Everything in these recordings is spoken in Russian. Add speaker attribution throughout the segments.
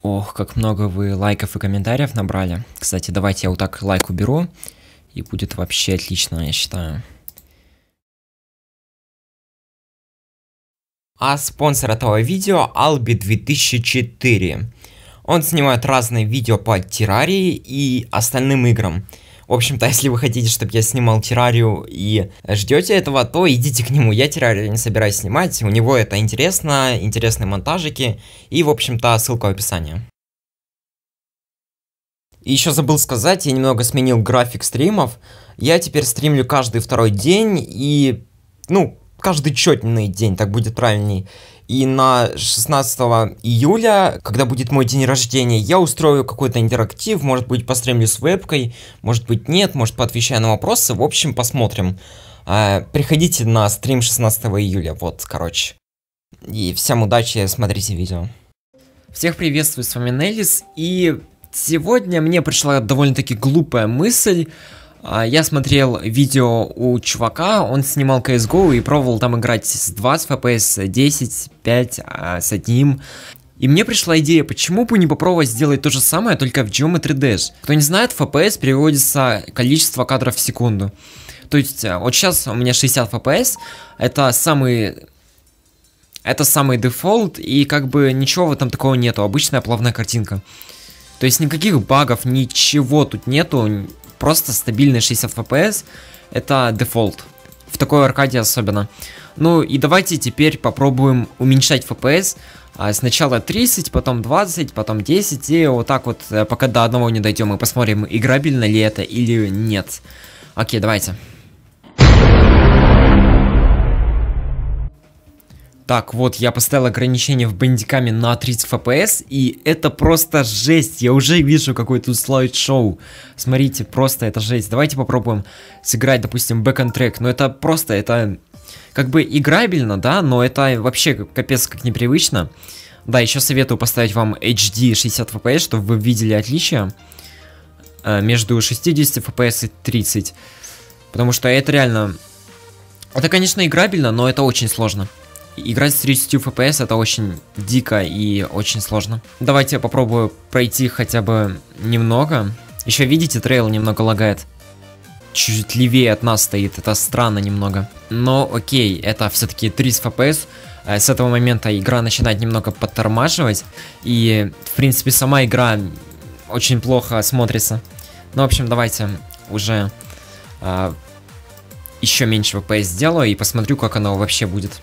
Speaker 1: Ох, как много вы лайков и комментариев набрали. Кстати, давайте я вот так лайк уберу, и будет вообще отлично, я считаю. А спонсор этого видео Albi 2004. Он снимает разные видео по террарии и остальным играм. В общем-то, если вы хотите, чтобы я снимал террарию и ждете этого, то идите к нему. Я террарию не собираюсь снимать, у него это интересно, интересные монтажики. И, в общем-то, ссылка в описании. И еще забыл сказать, я немного сменил график стримов. Я теперь стримлю каждый второй день и, каждый четный день, так будет правильней. И на 16 июля, когда будет мой день рождения, я устрою какой-то интерактив, может быть, постримлю с вебкой, может быть, нет, может, поотвечаю на вопросы, в общем, посмотрим. Приходите на стрим 16 июля, вот, короче. И всем удачи, смотрите видео. Всех приветствую, с вами Неллис, и сегодня мне пришла довольно-таки глупая мысль. Я смотрел видео у чувака, он снимал CSGO и пробовал там играть с 20 FPS, 10, 5, с 1. И мне пришла идея, почему бы не попробовать сделать то же самое, только в Geometry Dash. Кто не знает, FPS переводится количество кадров в секунду. То есть, вот сейчас у меня 60 FPS, это самый дефолт, и как бы ничего в этом такого нету, обычная плавная картинка. То есть никаких багов, ничего тут нету. Просто стабильный 60 FPS, это дефолт. В такой аркаде особенно. Ну и давайте теперь попробуем уменьшать FPS. Сначала 30, потом 20, потом 10. И вот так вот, пока до одного не дойдем, и посмотрим, играбельно ли это или нет. Окей, давайте. Так, вот, я поставил ограничение в бандикаме на 30 FPS, и это просто жесть, я уже вижу какой тут слайд-шоу. Смотрите, просто это жесть. Давайте попробуем сыграть, допустим, back-on track, но это просто, это как бы играбельно, да, но это вообще капец как непривычно. Да, еще советую поставить вам HD 60 FPS, чтобы вы видели отличия между 60 FPS и 30. Потому что это реально, это, конечно, играбельно, но это очень сложно. Играть с 30 FPS это очень дико и очень сложно. Давайте я попробую пройти хотя бы немного. Еще видите, трейл немного лагает. Чуть левее от нас стоит, это странно немного. Но окей, это все-таки 30 FPS. С этого момента игра начинает немного подтормаживать. И, в принципе, сама игра очень плохо смотрится. Ну, в общем, давайте уже еще меньше FPS сделаю и посмотрю, как оно вообще будет.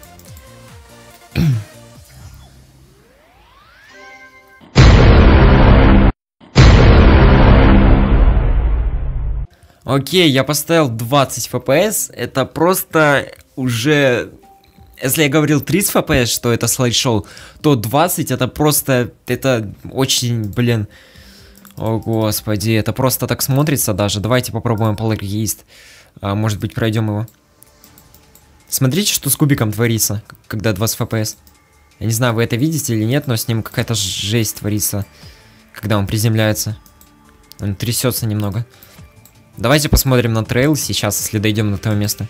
Speaker 1: Окей, я поставил 20 FPS, это просто уже... Если я говорил 30 FPS, что это слайд-шоу, то 20 это просто... Это очень, блин... О, господи, это просто так смотрится даже. Давайте попробуем Poltergeist. Может быть, пройдем его. Смотрите, что с кубиком творится, когда 20 FPS. Я не знаю, вы это видите или нет, но с ним какая-то жесть творится, когда он приземляется. Он трясется немного. Давайте посмотрим на трейл сейчас, если дойдем до того места.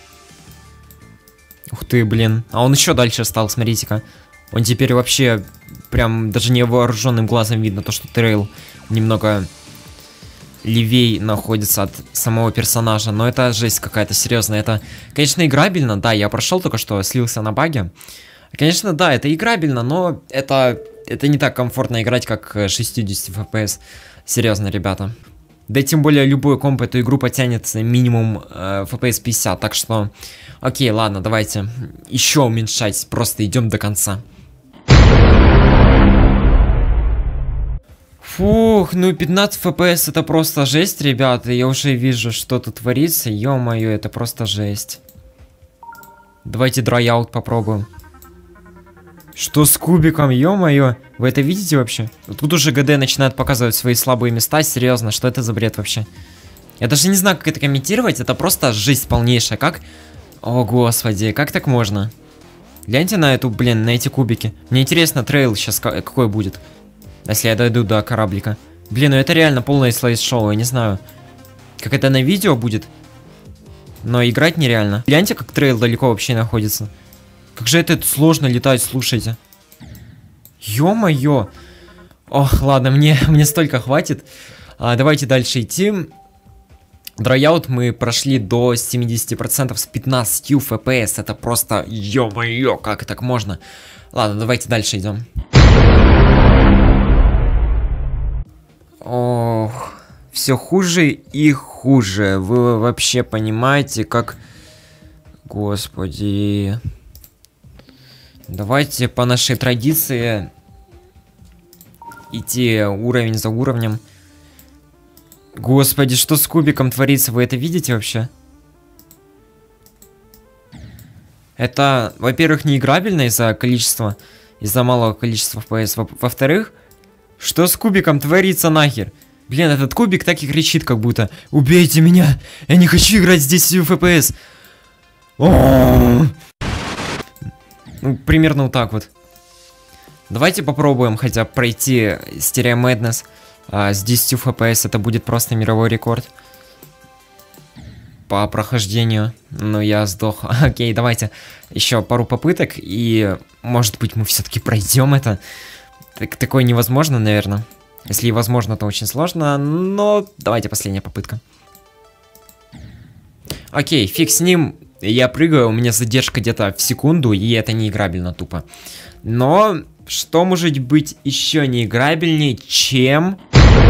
Speaker 1: Ух ты, блин. А он еще дальше стал, смотрите-ка. Он теперь вообще прям даже невооруженным глазом видно, то, что трейл немного левей находится от самого персонажа. Но это жесть какая-то серьезная. Это, конечно, играбельно. Да, я прошел только что, слился на баге. Конечно, да, это играбельно, но это не так комфортно играть, как 60 FPS. Серьезно, ребята. Да и тем более любой комп эту игру потянет минимум FPS 50. Так что, окей, ладно, давайте еще уменьшать. Просто идем до конца. Фух, ну 15 FPS это просто жесть, ребята. Я уже вижу, что тут творится. Ё-моё, это просто жесть. Давайте драйаут попробуем. Что с кубиком, ё-моё? Вы это видите вообще? Тут уже ГД начинает показывать свои слабые места. Серьезно, что это за бред вообще? Я даже не знаю, как это комментировать. Это просто жесть полнейшая. Как? О, господи, как так можно? Гляньте на эту, блин, на эти кубики. Мне интересно, трейл сейчас какой будет. Если я дойду до кораблика. Блин, ну это реально полное слайд-шоу, я не знаю. Как это на видео будет. Но играть нереально. Гляньте, как трейл далеко вообще находится. Как же это сложно летать, слушайте. Ё-моё. Ох, ладно, мне столько хватит. Давайте дальше идти. Драйаут мы прошли до 70% с 15 FPS. Это просто, ё-моё, как так можно? Ладно, давайте дальше идем. Ох, все хуже и хуже. Вы вообще понимаете, как... Господи. Давайте по нашей традиции идти уровень за уровнем. Господи, что с кубиком творится? Вы это видите вообще? Это, во-первых, неиграбельно из-за количества, из-за малого количества FPS. Во-вторых, что с кубиком творится нахер? Блин, этот кубик так и кричит, как будто: убейте меня! Я не хочу играть с 10 FPS! Ну, примерно вот так вот. Давайте попробуем хотя бы пройти Stereo Madness с 10 FPS. Это будет просто мировой рекорд по прохождению. Но я сдох. Окей, давайте еще пару попыток. И может быть мы все-таки пройдем это. Такое невозможно, наверное. Если и возможно, то очень сложно. Но давайте последняя попытка. Окей, фиг с ним. Я прыгаю, у меня задержка где-то в секунду, и это неиграбельно тупо. Но что может быть еще неиграбельнее, чем...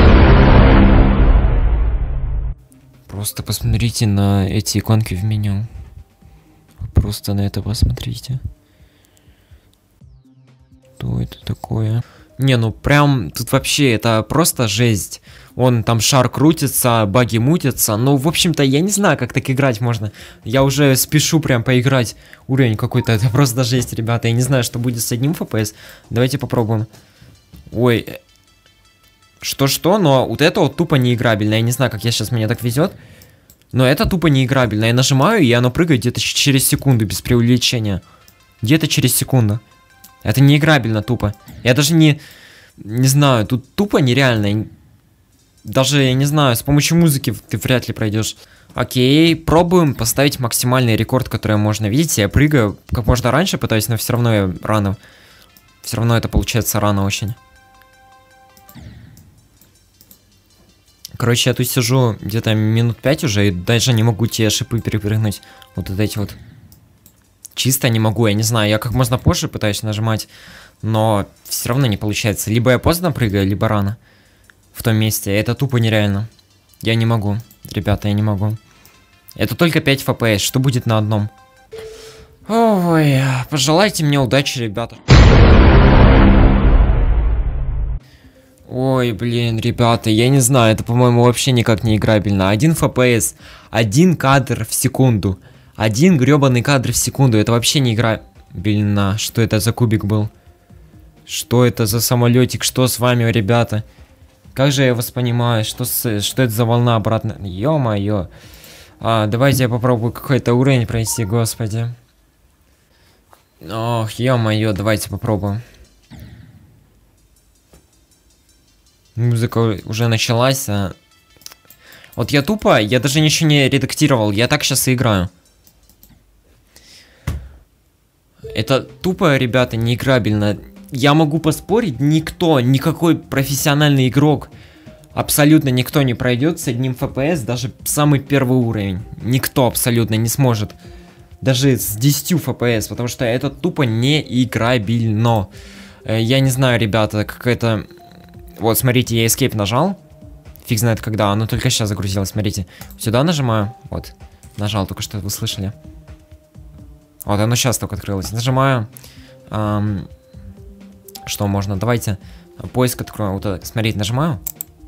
Speaker 1: Просто посмотрите на эти иконки в меню. Просто на это посмотрите. Что это такое? Не, ну прям тут вообще это просто жесть. Он там шар крутится, баги мутятся. Ну, в общем-то, я не знаю, как так играть можно. Я уже спешу прям поиграть. Уровень какой-то, это просто жесть, ребята. Я не знаю, что будет с одним FPS. Давайте попробуем. Ой. Что-что, но вот это вот тупо неиграбельно. Я не знаю, как меня так везет. Но это тупо неиграбельно. Я нажимаю, и оно прыгает где-то через секунду, без преувеличения. Где-то через секунду. Это неиграбельно тупо. Я даже не знаю, тут тупо нереально. Даже, я не знаю, с помощью музыки ты вряд ли пройдешь. Окей, пробуем поставить максимальный рекорд, который можно. Видите, я прыгаю как можно раньше пытаюсь, но все равно я рано. Все равно это получается рано очень. Короче, я тут сижу где-то минут 5 уже, и даже не могу те шипы перепрыгнуть. Вот эти вот. Чисто не могу, я не знаю, я как можно позже пытаюсь нажимать, но все равно не получается. Либо я поздно прыгаю, либо рано. В том месте. Это тупо нереально. Я не могу. Ребята, я не могу. Это только 5 FPS. Что будет на одном? Ой, пожелайте мне удачи, ребята. Ой, блин, ребята, я не знаю. Это, по-моему, вообще никак не играбельно. 1 FPS. 1 кадр в секунду. 1 гребаный кадр в секунду. Это вообще не играбельно. Что это за кубик был? Что это за самолетик? Что с вами, ребята? Как же я вас понимаю, что это за волна обратно? Ё-моё. Давайте я попробую какой-то уровень пройти, господи. Ох, ё-моё, давайте попробуем. Музыка уже началась. Вот я тупо, я даже ничего не редактировал, я так сейчас и играю. Это тупо, ребята, неиграбельно. Я могу поспорить, никакой профессиональный игрок, абсолютно никто не пройдет с одним FPS, даже самый первый уровень. Никто абсолютно не сможет. Даже с 10 FPS, потому что это тупо не играбельно. Я не знаю, ребята, какая-то... Вот, смотрите, я Escape нажал. Фиг знает когда, оно только сейчас загрузилось, смотрите. Сюда нажимаю, вот, нажал, только что вы слышали. Вот, оно сейчас только открылось. Нажимаю... Что можно? Давайте поиск откроем. Вот это. Смотрите, нажимаю.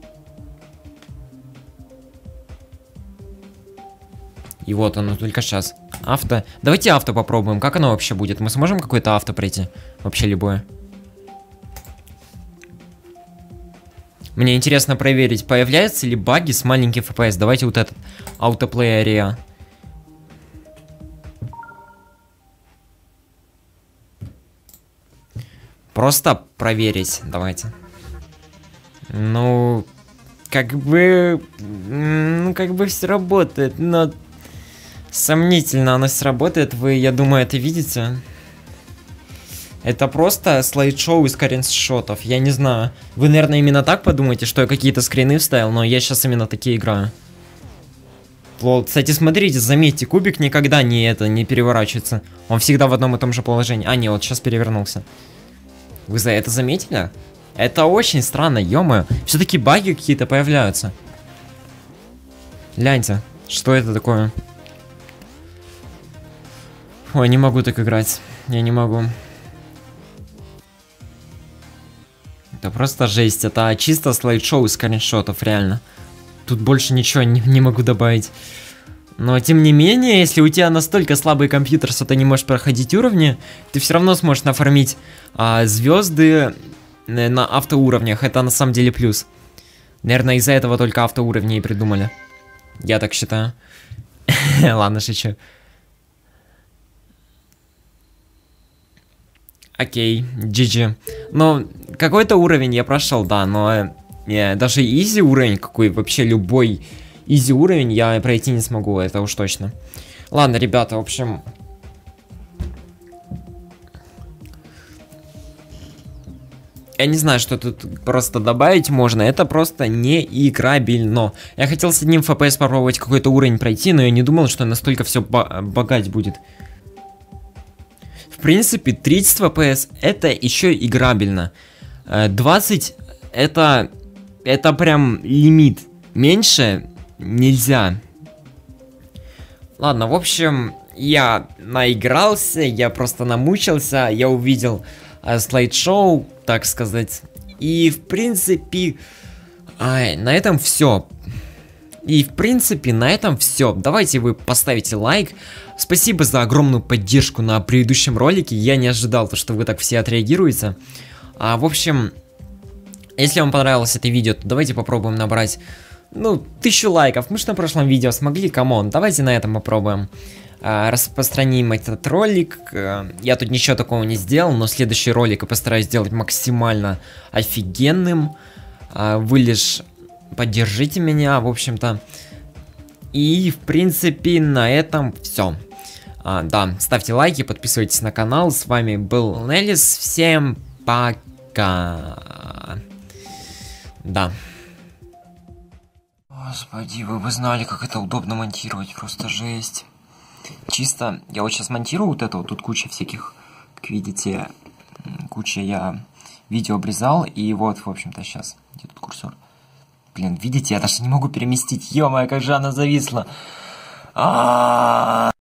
Speaker 1: И вот оно только сейчас. Авто. Давайте авто попробуем. Как оно вообще будет? Мы сможем какое-то авто пройти? Вообще любое. Мне интересно проверить, появляются ли баги с маленьким FPS. Давайте вот этот. Autoplay Area. Просто проверить, давайте. Ну, как бы все работает, но сомнительно оно сработает. Вы, я думаю, это видите. Это просто слайд-шоу из скриншотов. Я не знаю. Вы, наверное, именно так подумаете, что я какие-то скрины вставил, но я сейчас именно такие играю. Лол, кстати, смотрите, заметьте, кубик никогда не переворачивается. Он всегда в одном и том же положении. А, не, вот сейчас перевернулся. Вы за это заметили? Это очень странно, ё-моё. Все-таки баги какие-то появляются. Гляньте, что это такое? Ой, не могу так играть. Я не могу. Это просто жесть. Это чисто слайд-шоу из скриншотов, реально. Тут больше ничего не могу добавить. Но тем не менее, если у тебя настолько слабый компьютер, что ты не можешь проходить уровни, ты все равно сможешь нафармить звезды на автоуровнях. Это на самом деле плюс. Наверное, из-за этого только автоуровни и придумали. Я так считаю. Ладно, шучу. Окей, GG. Но какой-то уровень я прошел, да, но даже изи уровень, какой вообще любой изи уровень я пройти не смогу, это уж точно. Ладно, ребята, в общем... Я не знаю, что тут просто добавить можно, это просто не играбельно. Я хотел с одним FPS попробовать какой-то уровень пройти, но я не думал, что настолько все багать будет. В принципе, 30 FPS это еще играбельно. 20 это прям лимит. Меньше нельзя. Ладно, в общем, я наигрался, я просто намучился, я увидел слайд-шоу, так сказать. И в принципе, на этом все. Давайте вы поставите лайк. Спасибо за огромную поддержку на предыдущем ролике. Я не ожидал, что вы так все отреагируете. В общем, если вам понравилось это видео, то давайте попробуем набрать, 1000 лайков. Мы же на прошлом видео смогли, камон. Давайте на этом попробуем. Распространим этот ролик. Я тут ничего такого не сделал, но следующий ролик я постараюсь сделать максимально офигенным. Вы лишь поддержите меня, в общем-то. И, в принципе, на этом все. Да, ставьте лайки, подписывайтесь на канал. С вами был Неллис. Всем пока. Да. Господи, вы бы знали, как это удобно монтировать. Просто жесть. Чисто, я вот сейчас монтирую вот это вот. Тут куча всяких, как видите, куча я видео обрезал. И вот, в общем-то, сейчас. Где тут курсор? Блин, видите, я даже не могу переместить. Ё-моё, как же она зависла.